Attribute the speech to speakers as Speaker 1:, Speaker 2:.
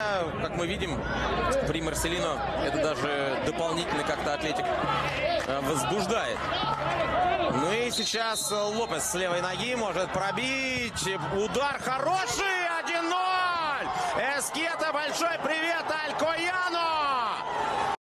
Speaker 1: Как мы видим, при Марселино это даже дополнительно как-то Атлетик возбуждает. Ну и сейчас Лопес с левой ноги может пробить. Удар хороший, 1-0. Эскета, большой привет Алькояну.